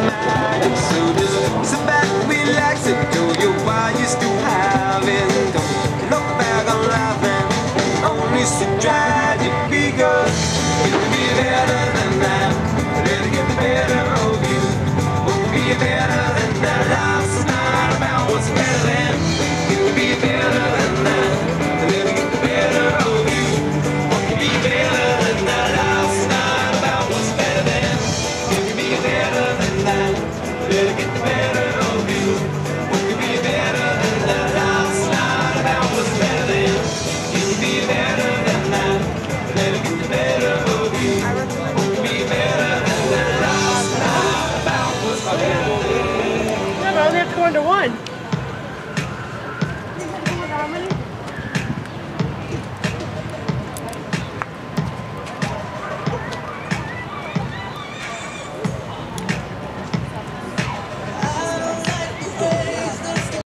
magic. So just sit back, relax, enjoy your while you still have it. Don't look back on life and only so tragic, because it will be better than that. Let it get the better of you. What will be better than that? Life's not about what's better than. It will be better than that. Let it get the better of you. What will be better than that? Life's not about what's better than. It will be better than that. Let it get the better of you. What will be better than that? Life's not about what's better than. It will be better than that. Let it get the better of you. What will be better than that? Life's not about what's better than. Yeah, but I only have to go into one.